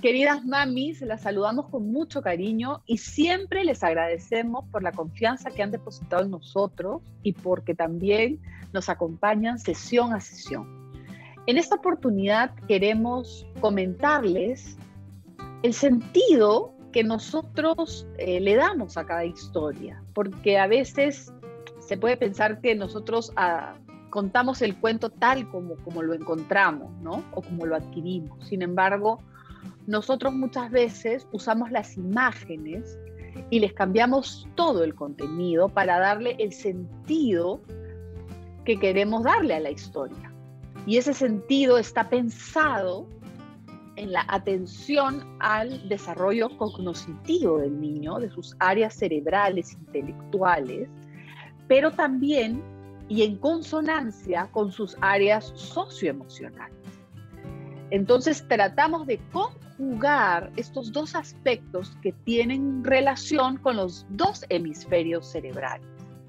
Queridas mamis, las saludamos con mucho cariño y siempre les agradecemos por la confianza que han depositado en nosotros y porque también nos acompañan sesión a sesión. En esta oportunidad queremos comentarles el sentido que nosotros le damos a cada historia, porque a veces se puede pensar que nosotros contamos el cuento tal como lo encontramos, ¿no? O como lo adquirimos. Sin embargo, nosotros muchas veces usamos las imágenes y les cambiamos todo el contenido para darle el sentido que queremos darle a la historia. Y ese sentido está pensado en la atención al desarrollo cognitivo del niño, de sus áreas cerebrales, intelectuales, pero también y en consonancia con sus áreas socioemocionales. Entonces tratamos de conjugar estos dos aspectos que tienen relación con los dos hemisferios cerebrales.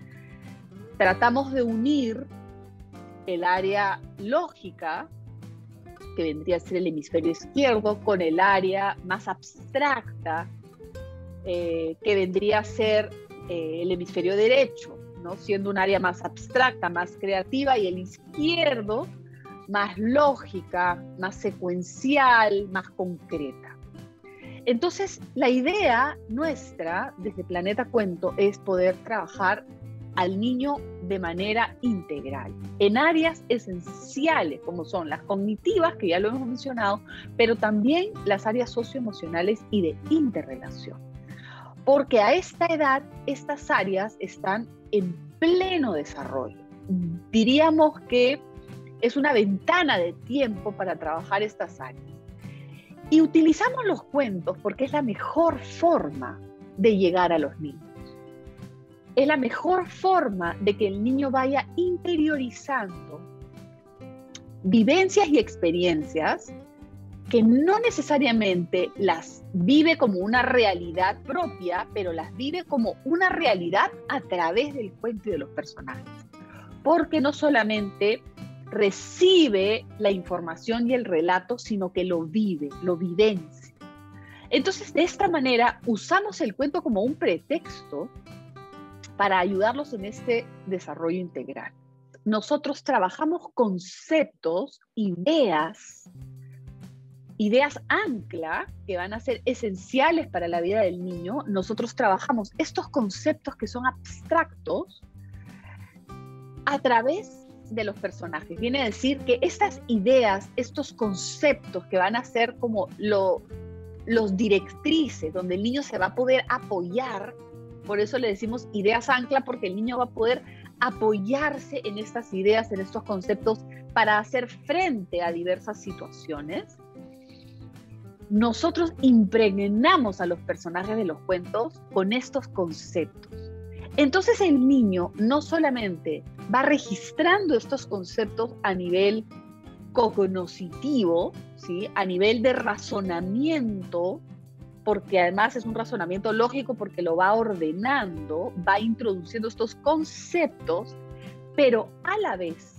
Tratamos de unir el área lógica, que vendría a ser el hemisferio izquierdo, con el área más abstracta, que vendría a ser el hemisferio derecho, ¿no? Siendo un área más abstracta, más creativa, y el izquierdo más lógica, más secuencial, más concreta. Entonces, la idea nuestra desde Planeta Cuento es poder trabajar al niño de manera integral, en áreas esenciales como son las cognitivas, que ya lo hemos mencionado, pero también las áreas socioemocionales y de interrelación. Porque a esta edad, estas áreas están en pleno desarrollo. Diríamos que es una ventana de tiempo para trabajar estas áreas. Y utilizamos los cuentos porque es la mejor forma de llegar a los niños. Es la mejor forma de que el niño vaya interiorizando vivencias y experiencias que no necesariamente las vive como una realidad propia, pero las vive como una realidad a través del cuento y de los personajes. Porque no solamente recibe la información y el relato, sino que lo vive, lo vivencia. Entonces, de esta manera, usamos el cuento como un pretexto para ayudarlos en este desarrollo integral. Nosotros trabajamos conceptos, ideas ancla que van a ser esenciales para la vida del niño. Nosotros trabajamos estos conceptos que son abstractos a través de los personajes. Viene a decir que estas ideas, estos conceptos que van a ser como los directrices, donde el niño se va a poder apoyar, por eso le decimos ideas ancla, porque el niño va a poder apoyarse en estas ideas, en estos conceptos, para hacer frente a diversas situaciones. Nosotros impregnamos a los personajes de los cuentos con estos conceptos. Entonces el niño no solamente va registrando estos conceptos a nivel cognoscitivo, ¿sí? A nivel de razonamiento, porque además es un razonamiento lógico porque lo va ordenando, va introduciendo estos conceptos, pero a la vez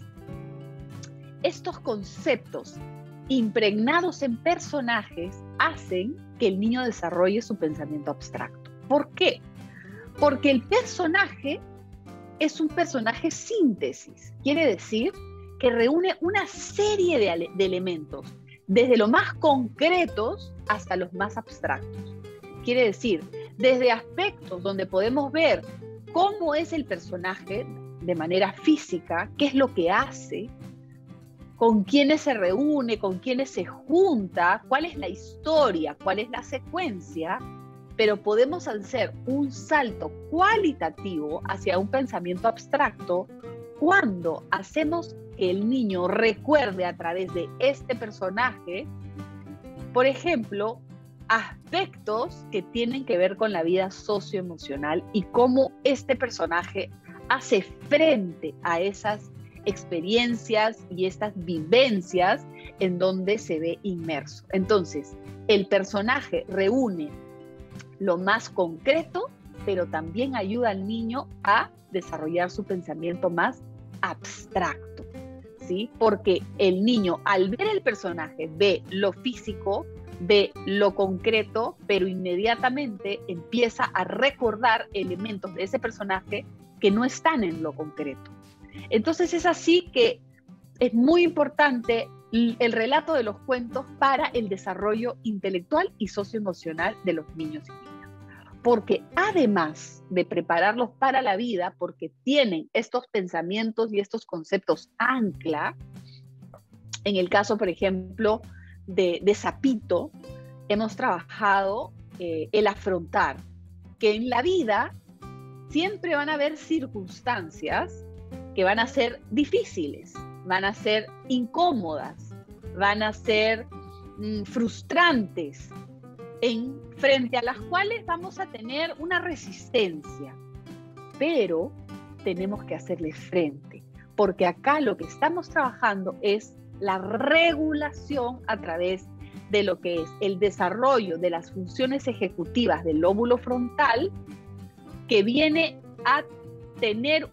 estos conceptos impregnados en personajes hacen que el niño desarrolle su pensamiento abstracto. ¿Por qué? Porque el personaje es un personaje síntesis, quiere decir que reúne una serie de elementos, desde los más concretos hasta los más abstractos. Quiere decir, desde aspectos donde podemos ver cómo es el personaje de manera física, qué es lo que hace, con quiénes se reúne, con quiénes se junta, cuál es la historia, cuál es la secuencia, pero podemos hacer un salto cualitativo hacia un pensamiento abstracto cuando hacemos que el niño recuerde a través de este personaje, por ejemplo, aspectos que tienen que ver con la vida socioemocional y cómo este personaje hace frente a esas experiencias y estas vivencias en donde se ve inmerso. Entonces, el personaje reúne lo más concreto, pero también ayuda al niño a desarrollar su pensamiento más abstracto, ¿sí? Porque el niño, al ver el personaje, ve lo físico, ve lo concreto, pero inmediatamente empieza a recordar elementos de ese personaje que no están en lo concreto. Entonces es así que es muy importante el relato de los cuentos para el desarrollo intelectual y socioemocional de los niños y niñas. Porque además de prepararlos para la vida, porque tienen estos pensamientos y estos conceptos ancla, en el caso, por ejemplo, de Zapito, hemos trabajado el afrontar, que en la vida siempre van a haber circunstancias que van a ser difíciles, van a ser incómodas, van a ser frustrantes, frente a las cuales vamos a tener una resistencia, pero tenemos que hacerle frente, porque acá lo que estamos trabajando es la regulación a través de lo que es el desarrollo de las funciones ejecutivas del lóbulo frontal, que viene a tener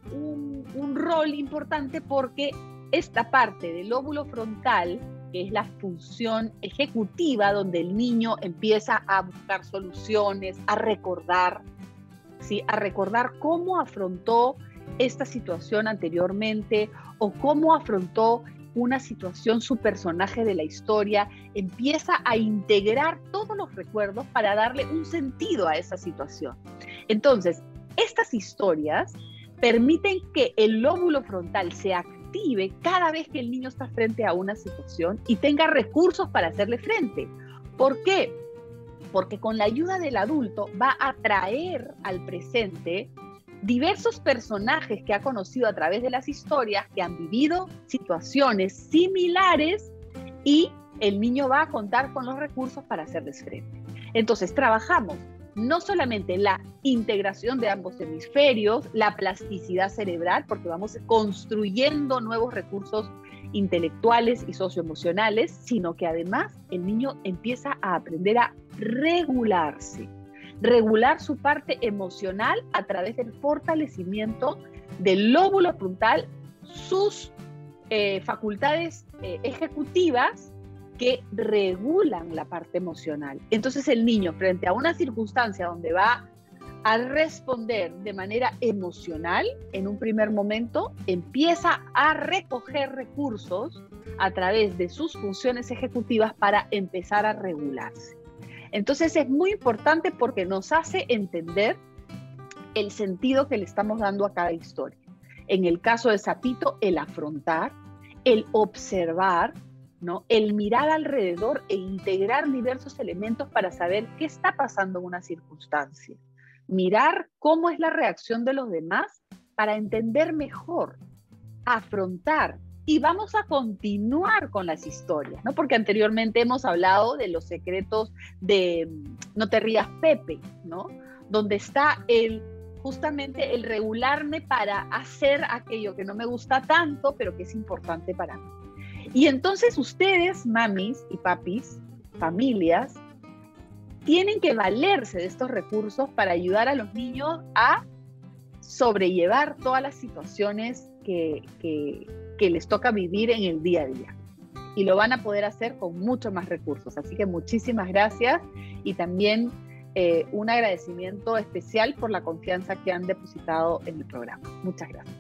un rol importante porque esta parte del lóbulo frontal, que es la función ejecutiva donde el niño empieza a buscar soluciones, a recordar, ¿sí? A recordar cómo afrontó esta situación anteriormente o cómo afrontó una situación su personaje de la historia, empieza a integrar todos los recuerdos para darle un sentido a esa situación. Entonces, estas historias permiten que el lóbulo frontal se active cada vez que el niño está frente a una situación y tenga recursos para hacerle frente. ¿Por qué? Porque con la ayuda del adulto va a traer al presente diversos personajes que ha conocido a través de las historias, que han vivido situaciones similares y el niño va a contar con los recursos para hacerles frente. Entonces trabajamos no solamente la integración de ambos hemisferios, la plasticidad cerebral, porque vamos construyendo nuevos recursos intelectuales y socioemocionales, sino que además el niño empieza a aprender a regularse, regular su parte emocional a través del fortalecimiento del lóbulo frontal, sus facultades ejecutivas que regulan la parte emocional. Entonces el niño, frente a una circunstancia donde va a responder de manera emocional, en un primer momento, empieza a recoger recursos a través de sus funciones ejecutivas para empezar a regularse. Entonces es muy importante porque nos hace entender el sentido que le estamos dando a cada historia. En el caso de Zapito, el afrontar, el observar, ¿no? El mirar alrededor e integrar diversos elementos para saber qué está pasando en una circunstancia. Mirar cómo es la reacción de los demás para entender mejor, afrontar. Y vamos a continuar con las historias, ¿no? Porque anteriormente hemos hablado de los secretos de No te rías, Pepe, ¿no? Donde está justamente el regularme para hacer aquello que no me gusta tanto, pero que es importante para mí. Y entonces ustedes, mamis y papis, familias, tienen que valerse de estos recursos para ayudar a los niños a sobrellevar todas las situaciones que les toca vivir en el día a día. Y lo van a poder hacer con muchos más recursos. Así que muchísimas gracias y también un agradecimiento especial por la confianza que han depositado en el programa. Muchas gracias.